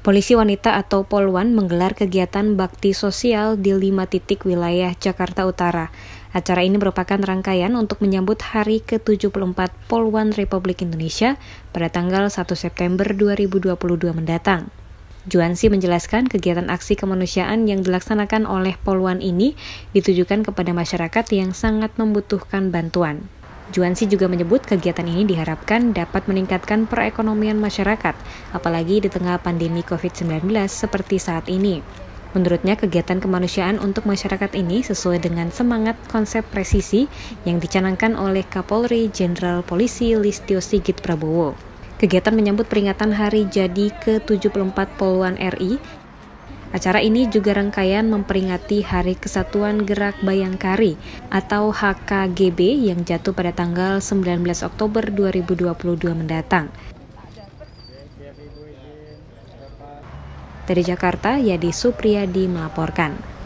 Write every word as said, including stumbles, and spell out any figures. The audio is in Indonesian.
Polisi Wanita atau Polwan menggelar kegiatan bakti sosial di lima titik wilayah Jakarta Utara. Acara ini merupakan rangkaian untuk menyambut Hari ke tujuh puluh empat Polwan Republik Indonesia pada tanggal satu September dua ribu dua puluh dua mendatang. Juansi menjelaskan kegiatan aksi kemanusiaan yang dilaksanakan oleh Polwan ini ditujukan kepada masyarakat yang sangat membutuhkan bantuan. Juansi juga menyebut kegiatan ini diharapkan dapat meningkatkan perekonomian masyarakat, apalagi di tengah pandemi covid sembilan belas seperti saat ini. Menurutnya, kegiatan kemanusiaan untuk masyarakat ini sesuai dengan semangat konsep presisi yang dicanangkan oleh Kapolri Jenderal Polisi Listio Sigit Prabowo. Kegiatan menyambut peringatan Hari Jadi ke tujuh puluh empat Polwan R I. Acara ini juga rangkaian memperingati Hari Kesatuan Gerak Bayangkari atau H K G B yang jatuh pada tanggal sembilan belas Oktober dua ribu dua puluh dua mendatang. Dari Jakarta, Yadi Supriyadi melaporkan.